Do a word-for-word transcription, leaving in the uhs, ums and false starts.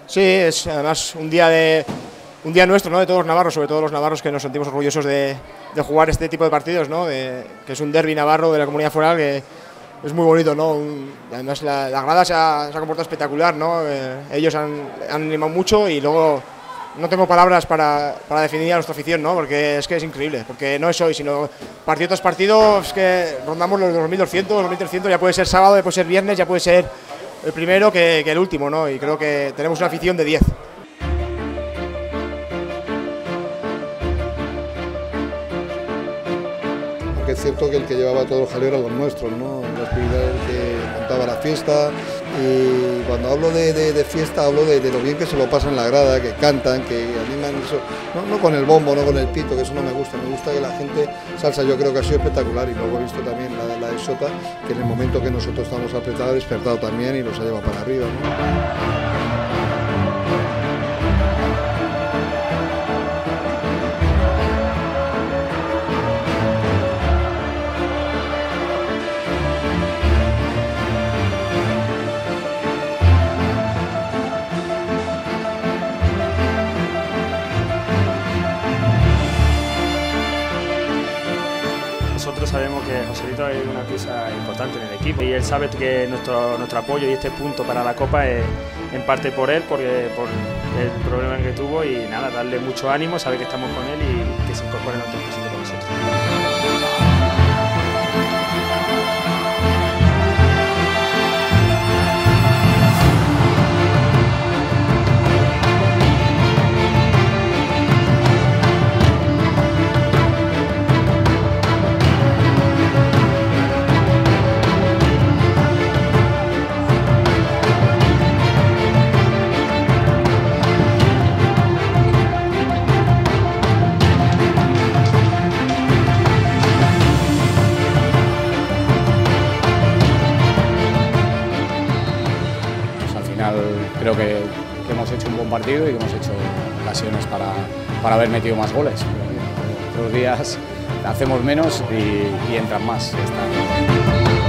Sí, es además un día de un día nuestro, ¿no? De todos los navarros, sobre todo los navarros que nos sentimos orgullosos de, de jugar este tipo de partidos, ¿no? De, que es un derbi navarro de la Comunidad Foral que es muy bonito, ¿no? Un, además la, la grada se ha, se ha comportado espectacular, ¿no? Eh, ellos han, han animado mucho y luego no tengo palabras para, para definir a nuestra afición, ¿no? Porque es que es increíble, porque no es hoy, sino partido tras partido, es que rondamos los dos mil doscientos, dos mil trescientos, ya puede ser sábado, ya puede ser viernes, ya puede ser el primero que, que el último, ¿no? Y creo que tenemos una afición de diez. Aunque es cierto que el que llevaba todos los jaleos eran los nuestros, ¿no? La actividad el que montaba la fiesta. Y cuando hablo de, de, de fiesta hablo de, de lo bien que se lo pasan en la grada, que cantan, que animan, eso, no, no con el bombo, no con el pito, que eso no me gusta, me gusta que la gente salsa, yo creo que ha sido espectacular y luego he visto también la, la de Sota, que en el momento que nosotros estábamos apretados ha despertado también y los ha llevado para arriba, ¿no? Nosotros sabemos que Joselito es una pieza importante en el equipo y él sabe que nuestro, nuestro apoyo y este punto para la Copa es en parte por él, porque, por el problema que tuvo y nada, darle mucho ánimo, sabe que estamos con él y que se incorpore en nuestro posible con nosotros. Creo que, que hemos hecho un buen partido y que hemos hecho ocasiones para, para haber metido más goles. Pero, otros días hacemos menos y, y entran más.